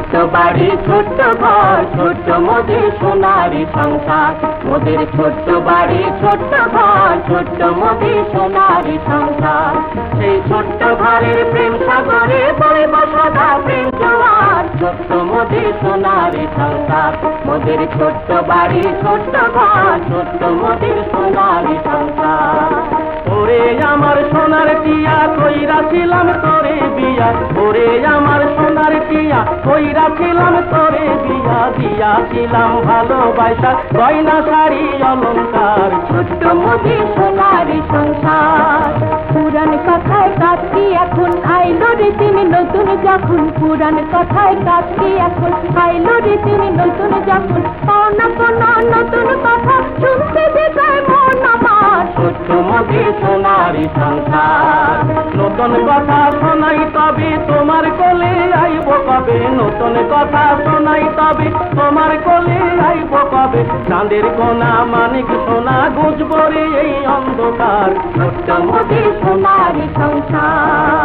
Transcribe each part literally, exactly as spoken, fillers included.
ছোট্ট বাড়ি ছোট্ট ঘর ছোট্ট মোদের সোনারি সংসার মোদের ছোট্ট বাড়ি ছোট্ট ঘর ছোট্ট মোদের সোনারি সংসার সেই ছোট্ট ঘরের প্রেম সাগরে বইব সদা প্রেম জোয়ার ছোট্ট মোদের সোনারি সংসার মোদের ছোট্ট বাড়ি ছোট্ট ঘর ছোট্ট মোদের সোনারি সংসার ওরে আমার সোনার টিয়া কইরা ছিলাম তোরে বিয়া ওরে আমার সোনার টিয়া কইরা ছিলাম তোরে বিয়া দিয়াছিলাম ভালোবাসা গয়না শাড়ি অলংকার ছোট্ট মোদের সোনারি সংসার পুরান কথায় কাটকি এখন আইলো রে তিনি নতুন যখন পুরান কথায় কাটকি এখন আইলো রে তিনি নতুন যখন পাওনা কোন নতুন কথা শুনতে যেতায় মন আমার ছোট্ট মোদের সোনারি সংসার নতুন কথা শোনাই তবে তোমার কোলে আইব কবে নতুন কথা শোনাই তবে তোমার কোলে আইব কবে চাঁদের কোনা মানিক সোনা গুজব রে এই অন্ধকার ছোট্ট মোদের সোনারি সংসার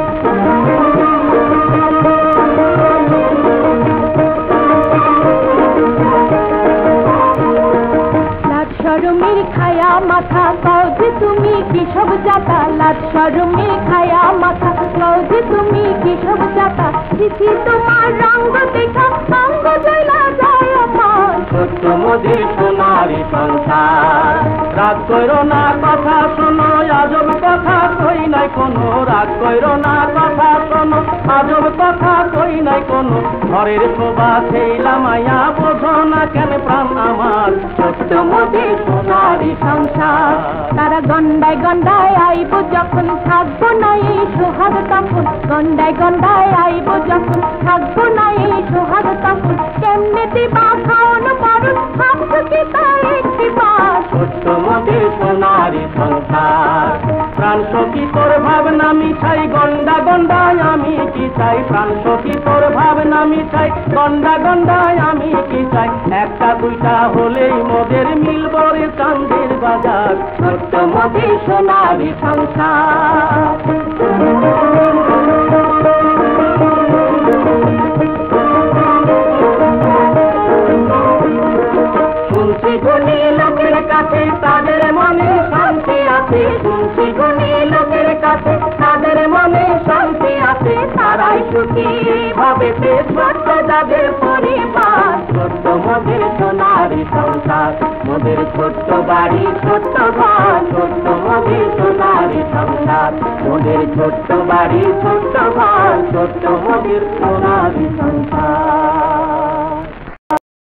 শরমের খায়া মাথা কও যে তুমি কি সব জাতা লাজ শরমের খায়া মাথা কও যে তুমি কি সব জাতা চিঠি তোমার রঙ দেখা অঙ্গ জয়লা যায় আমার ছোট্ট মোদের সোনারি সংসার রাগ কইরো না কথা শোনো আজব কথা কই নাই কোনো রাগ কইরো না কথা শোনো আজব কথা কই নাই কোনো ঘরের শোভা সেইলা মায়া বোঝো না কেন প্রাণ আমার ছোট্ট মোদের সোনারি সংসার তারা গন্ডায় গন্ডায় আইব যখন থাকবো না এই সোহাগ তখন গন্ডায় গন্ডায় আইব যখন থাকবো না এই সোহাগ তখন কেমনে দিবা খাওন পারুন ভাবছো কি তাই একটি বাস ছোট্ট মোদের সোনারি সংসার প্রাণ সখী তোর ভাবনা মিঠাই গন্ডা গন্ডায় আমি কি চাই প্রাণ সখী তোর ভাবনা মিঠাই গন্ডা গন্ডায় আমি কি চাই একটা দুইটা হলেই মোদের মিলব রে চাঁদের বাজার ছোট্ট মোদের সোনারি সংসার শুনছি গুণী লোকের কাছে তাদের মনে শান্তি আছে শুনছি গুণী লোকের কাছে তাদের মনে শান্তি আছে তারাই সুখী ভাবে ছোট্ট যাদের পরিবার ছোট্ট মোদের সোনারি সংসার মোদের ছোট্ট বাড়ি ছোট্ট ঘর ছোট্ট মোদের সোনারি সংসার মোদের ছোট্ট বাড়ি ছোট্ট ঘর ছোট্ট মোদের সোনারি সংসার।